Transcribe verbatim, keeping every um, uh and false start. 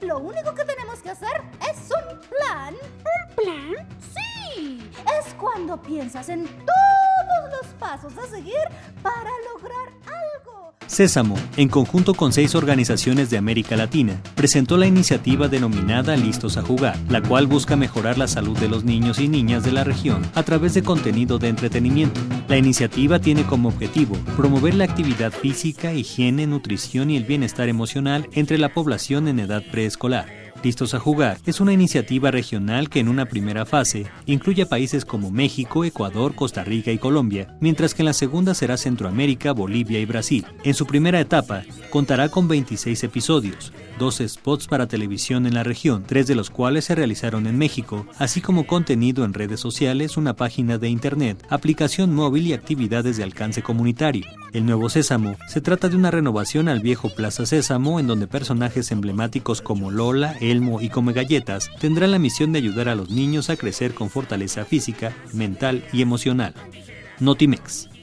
lo único que tenemos que hacer es un plan. ¿Un plan? Sí, es cuando piensas en todos los pasos a seguir para lograr algo. Sésamo, en conjunto con seis organizaciones de América Latina, presentó la iniciativa denominada Listos a Jugar, la cual busca mejorar la salud de los niños y niñas de la región a través de contenido de entretenimiento. La iniciativa tiene como objetivo promover la actividad física, higiene, nutrición y el bienestar emocional entre la población en edad preescolar. Listos a Jugar es una iniciativa regional que en una primera fase incluye a países como México, Ecuador, Costa Rica y Colombia, mientras que en la segunda será Centroamérica, Bolivia y Brasil. En su primera etapa contará con veintiséis episodios, doce spots para televisión en la región, tres de los cuales se realizaron en México, así como contenido en redes sociales, una página de internet, aplicación móvil y actividades de alcance comunitario. El nuevo Sésamo se trata de una renovación al viejo Plaza Sésamo, en donde personajes emblemáticos como Lola, Elmo y Come Galletas tendrán la misión de ayudar a los niños a crecer con fortaleza física, mental y emocional. Notimex.